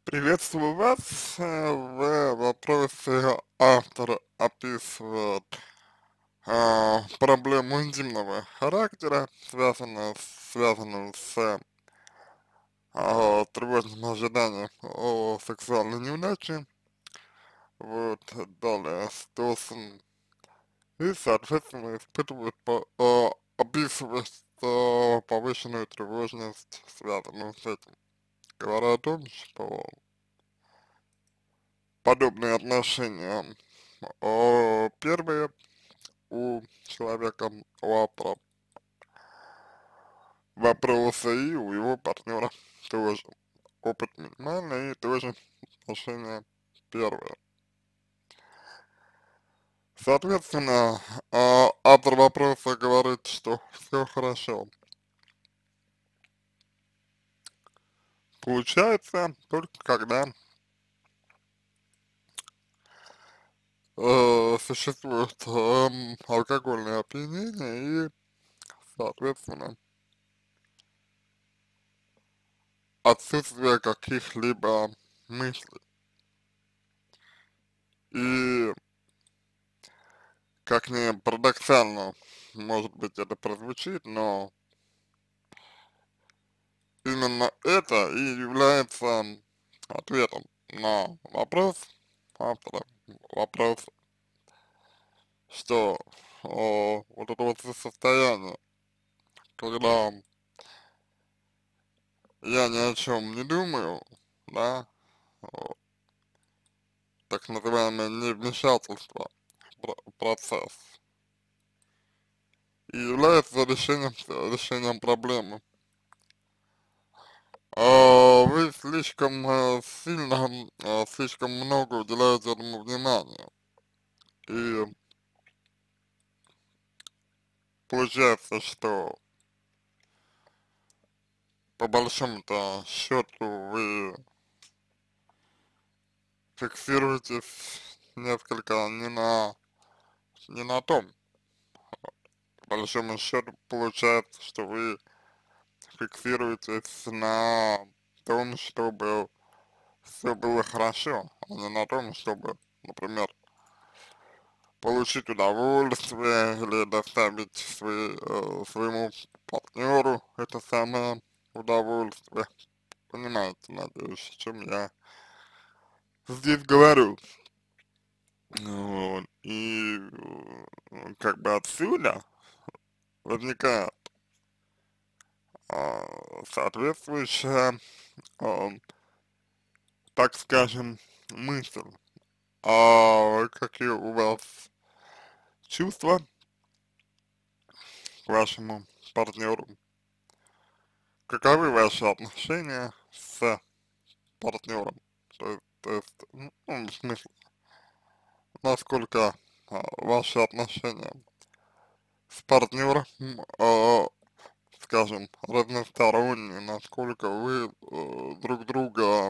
Приветствую вас. В вопросе автор описывает проблему интимного характера, связанную с тревожным ожиданием о сексуальной неудаче. Вот, далее, Стосон. И, соответственно, описывает повышенную тревожность, связанную с этим. Говоря о том, что подобные отношения первые у человека, у автора вопроса и у его партнера тоже. Опыт минимальный и тоже отношения первые. Соответственно, автор вопроса говорит, что все хорошо. Получается только когда существует алкогольное опьянение и, соответственно, отсутствие каких-либо мыслей. И как ни парадоксально, может быть, это прозвучит, но именно это и является ответом на вопрос автора, вопрос, что вот это вот состояние, когда я ни о чем не думаю, да, о, так называемое невмешательство в процесс, и является решением проблемы. Вы слишком сильно, слишком много уделяете этому внимания. И получается, что по большому-то счету вы фиксируетесь несколько не на том. По большому счету получается, что вы фиксируетесь на том, чтобы все было хорошо, а не на том, чтобы, например, получить удовольствие или доставить своему партнеру это самое удовольствие. Понимаете, надеюсь, о чем я здесь говорю. Вот. И как бы отсюда возникает соответствующая, а, так скажем, мысль. Какие у вас чувства к вашему партнеру? Каковы ваши отношения с партнером? Ну, в смысле, насколько ваши отношения с партнером, скажем, разносторонние, насколько вы друг друга,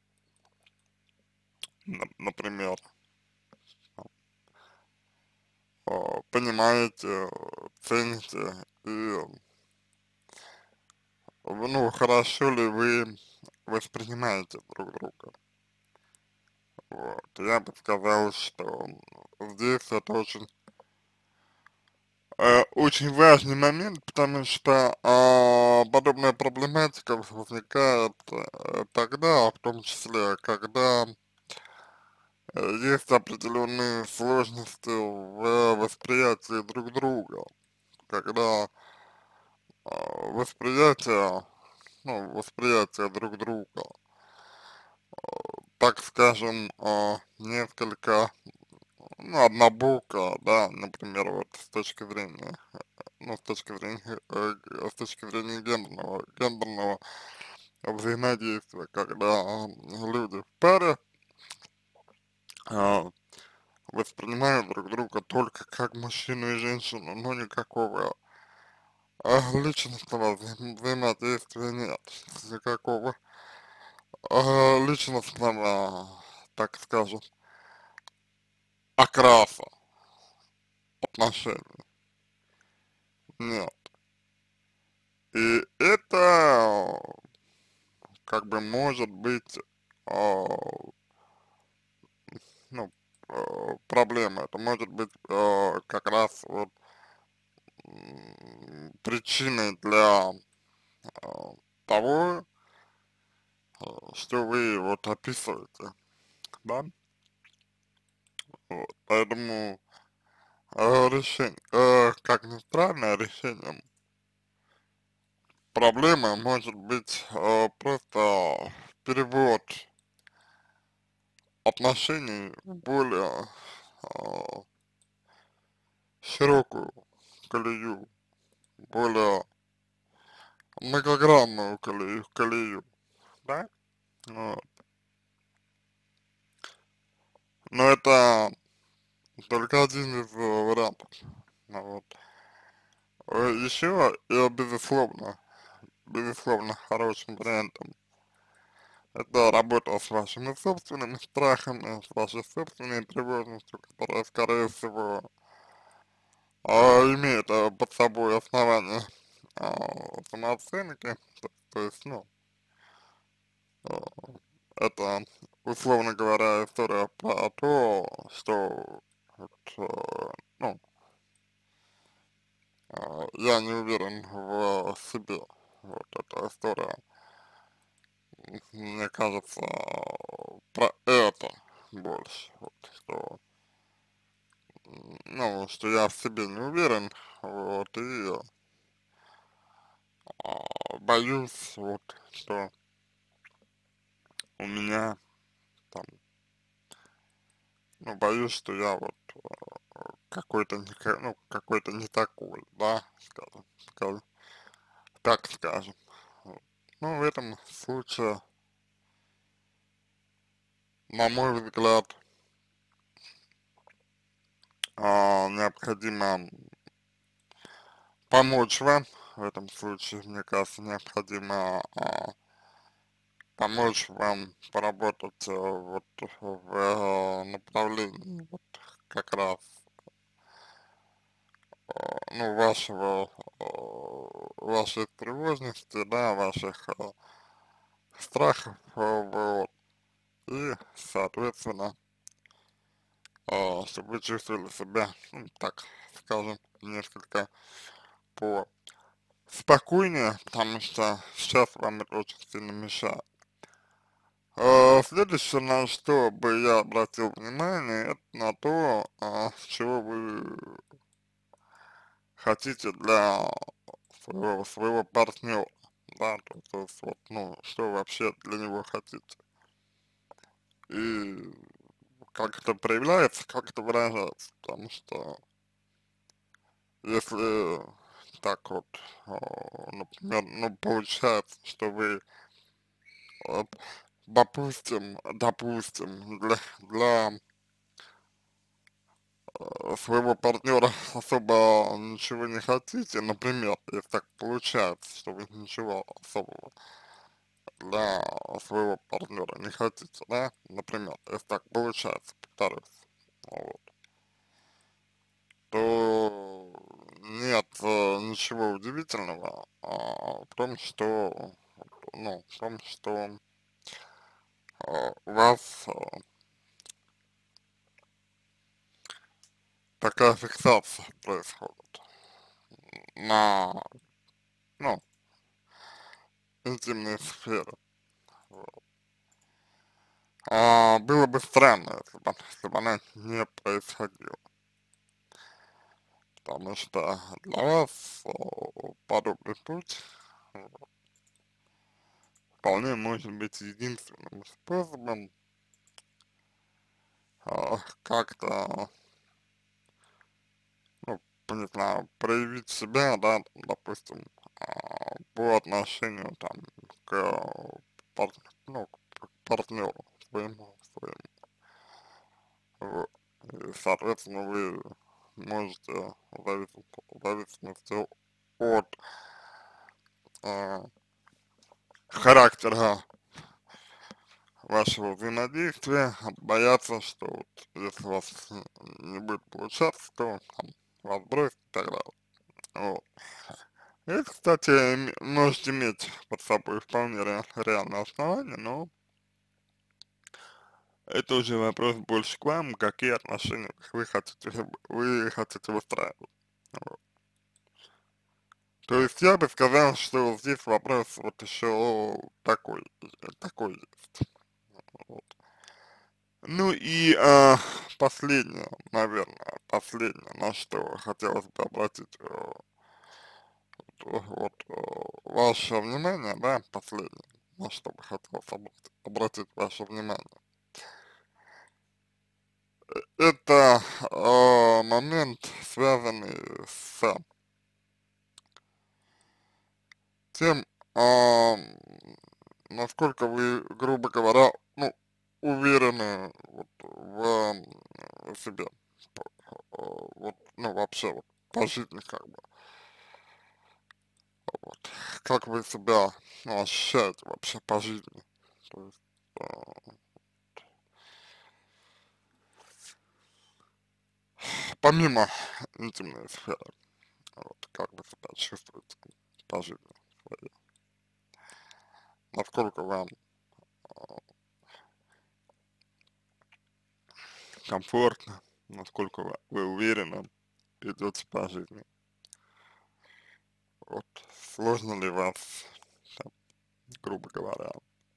например, понимаете, цените и, ну, хорошо ли вы воспринимаете друг друга. Вот. Я бы сказал, что здесь это очень важный момент, потому что подобная проблематика возникает тогда, в том числе, когда есть определенные сложности в восприятии друг друга, когда восприятие друг друга, так скажем, несколько, ну, однобоко, да, например, вот с точки зрения, ну, с точки зрения гендерного взаимодействия, когда люди в паре а, воспринимают друг друга только как мужчину и женщину, но никакого личностного взаимодействия нет, никакого личностного, так скажем, окраса отношений нет. И это как бы может быть а, ну, проблема. Это может быть как раз вот причиной для а, того, что вы вот описываете, да? Вот. Поэтому решение, как ни странно, решением проблемы может быть просто перевод отношений в более а, широкую колею, более многогранную колею, да? Вот. Но это только один из вариантов. Ну вот. Еще, безусловно, хорошим вариантом это работа с вашими собственными страхами, с вашей собственной тревожностью, которая, скорее всего, имеет под собой основание самооценки, то есть, ну, а, это, условно говоря, история про то, что, вот, ну, я не уверен в себе, вот эта история, мне кажется, про это больше, вот, что, ну, что я в себе не уверен, вот, и боюсь, вот, что у меня там, ну, боюсь, что я вот какой-то не, ну, какой-то не такой, да, так скажем. Вот. Ну, в этом случае, на мой взгляд, необходимо помочь вам. В этом случае, мне кажется, необходимо помочь вам поработать вот в направлении вот как раз ну, вашей тревожности, да, ваших страхов, вот, и, соответственно, чтобы вы чувствовали себя, ну, так скажем, несколько спокойнее, потому что сейчас вам это очень сильно мешает. Следующее, на что бы я обратил внимание, это на то, чего вы хотите для своего партнера, да, то есть вот, ну, что вы вообще для него хотите, и как это проявляется, как это выражается, потому что если так вот, например, ну, получается, что вы, вот, допустим, для своего партнера особо ничего не хотите, например, если так получается, что вы ничего особого для своего партнера не хотите, да, например, если так получается, повторюсь, вот, то нет ничего удивительного в том, что, ну, в том, что у вас такая фиксация происходит на, ну, интимной сфере. Вот. Было бы странно, если бы она не происходила, потому что для вас подобный путь вполне может быть единственным способом как-то, ну, не знаю, проявить себя, да, допустим, по отношению там к, ну, к партнеру своему. Вот. И, соответственно, вы можете в зависимости от а, характера вашего взаимодействия, бояться, что вот, если у вас не будет получаться, то там, вас бросит и так далее. Вот. И, кстати, можете иметь под собой вполне реальное основание, но это уже вопрос больше к вам, какие отношения вы хотите выстраивать. Вот. То есть я бы сказал, что здесь вопрос вот еще такой есть. Вот. Ну и последнее, наверное, последнее, на что хотелось бы обратить ваше внимание, да, последнее, на что бы хотелось обратить ваше внимание. Это момент, связанный с тем, насколько вы, грубо говоря, ну, уверены вот, в себе, вот, ну, вообще, вот, по жизни, как бы, вот, как вы себя, ну, ощущаете вообще по жизни, то есть, помимо интимной сферы, вот, как вы себя чувствуете по жизни своей, насколько вам комфортно, насколько вы уверенно идете по жизни. Вот сложно ли вас, там, грубо говоря,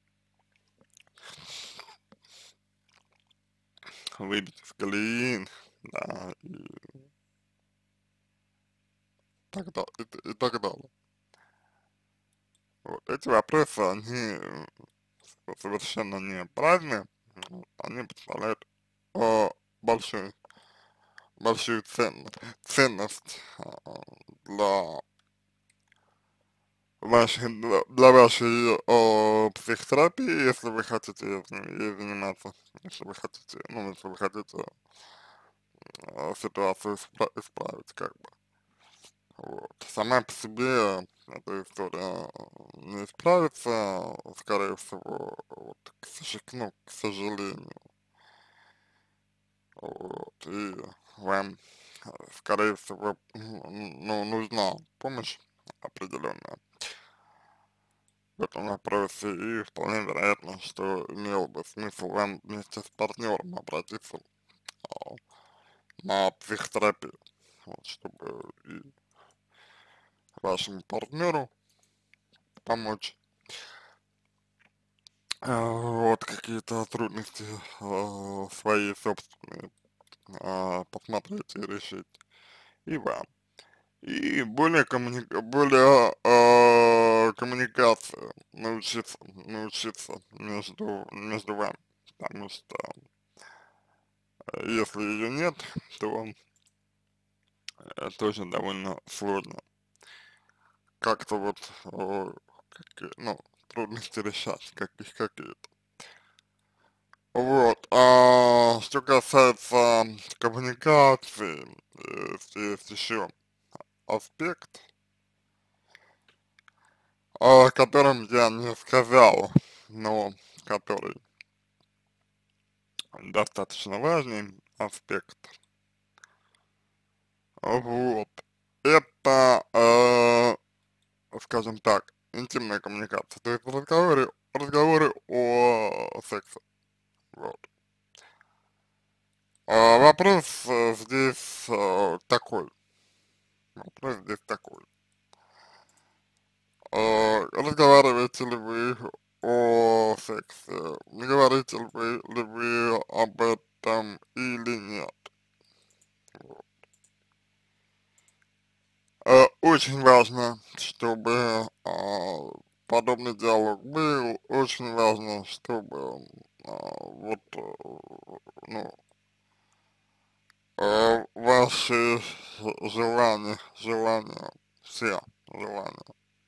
выбить из колеи, да, и так далее. Вот эти вопросы, они совершенно не праздные, они представляют э, большую, большую ценность для для вашей психотерапии, если вы хотите ей заниматься, если вы хотите, ну, если вы хотите ситуацию исправить, как бы. Вот. Сама по себе эта история не исправится, скорее всего, вот, ну, к сожалению, вот, и вам, скорее всего, ну, нужна помощь определенная в этом вопросе, и вполне вероятно, что имело бы смысл вам вместе с партнером обратиться а, на психотерапию, вот, чтобы и вашему партнеру помочь, вот, какие-то трудности свои собственные посмотреть и решить, и вам. И более коммуникацию научиться между вами, потому что если ее нет, то тоже довольно сложно как-то вот, ну, трудности решать, какие-то. Вот, что касается коммуникации, есть еще аспект, о котором я не сказал, но который достаточно важный аспект. Вот, это, скажем так, интимная коммуникация, то есть разговоры о сексе, вот. Вопрос здесь такой. Разговариваете ли вы о сексе? Не говорите ли вы об этом или нет? Вот. Очень важно, чтобы подобный диалог был, очень важно, чтобы вот, ну, ваши желания, все желания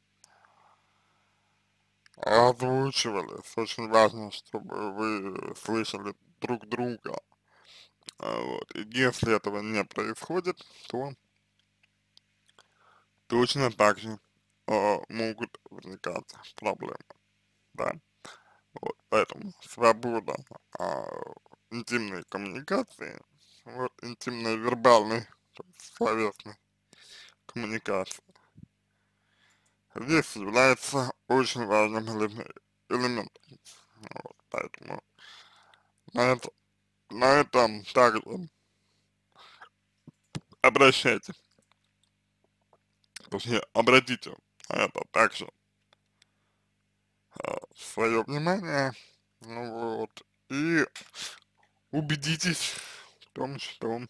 озвучивались. Очень важно, чтобы вы слышали друг друга. Вот. И если этого не происходит, то точно так же могут возникать проблемы, да. Вот. Поэтому свобода а, интимной коммуникации, вот, интимной вербальной, то есть словесной коммуникации, здесь является очень важным элементом. Вот. Поэтому на это, на этом также обращайте, точнее, обратите на это также свое внимание, ну вот, и убедитесь в том, что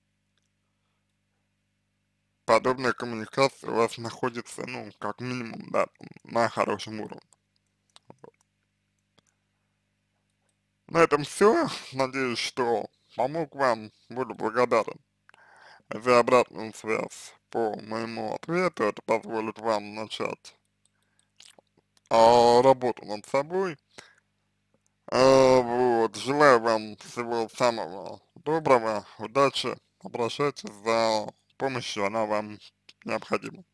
подобная коммуникация у вас находится, ну, как минимум, да, на хорошем уровне. На этом все. Надеюсь, что помог вам. Буду благодарен за обратную связь по моему ответу. Это позволит вам начать работу над собой. Вот. Желаю вам всего самого доброго, удачи. Обращайтесь за помощью, она вам необходима.